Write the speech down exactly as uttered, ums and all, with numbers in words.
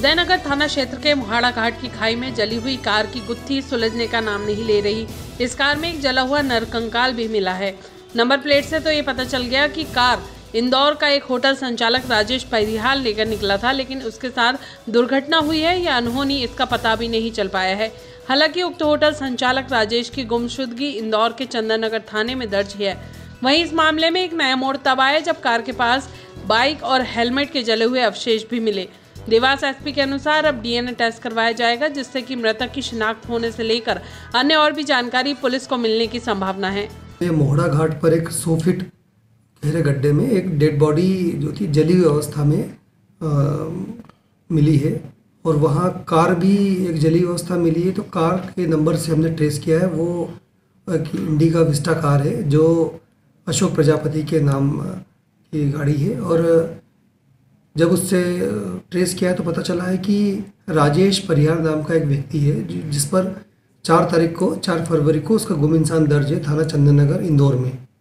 उदयनगर थाना क्षेत्र के मोहाड़ा घाट की खाई में जली हुई कार की गुत्थी सुलझने का नाम नहीं ले रही। इस कार में एक जला हुआ नरकंकाल भी मिला है। नंबर प्लेट से तो ये पता चल गया कि कार इंदौर का एक होटल संचालक राजेश परिहार लेकर निकला था, लेकिन उसके साथ दुर्घटना हुई है या अनहोनी, इसका पता भी नहीं चल पाया है। हालांकि उक्त होटल संचालक राजेश की गुमशुदगी इंदौर के चंदन नगर थाने में दर्ज है। वहीं इस मामले में एक नया मोड़ तब आया जब कार के पास बाइक और हेलमेट के जले हुए अवशेष भी मिले। देवास एसपी के अनुसार अब डीएनए टेस्ट करवाया जाएगा, जिससे कि मृतक की शिनाख्त होने से लेकर अन्य और भी जानकारी पुलिस को मिलने की संभावना है। ये मोहड़ा घाट पर एक सौ फीट गहरे गड्ढे में एक डेड बॉडी जो थी जली हुई अवस्था में आ, मिली है और वहाँ कार भी एक जली अवस्था मिली है। तो कार के नंबर से हमने ट्रेस किया है, वो इंडिका विस्टा कार है जो अशोक प्रजापति के नाम की गाड़ी है। और जब उससे ट्रेस किया तो पता चला है कि राजेश परिहार नाम का एक व्यक्ति है जिस पर चार तारीख को चार फरवरी को उसका गुम इंसान दर्ज है थाना चंदन नगर इंदौर में।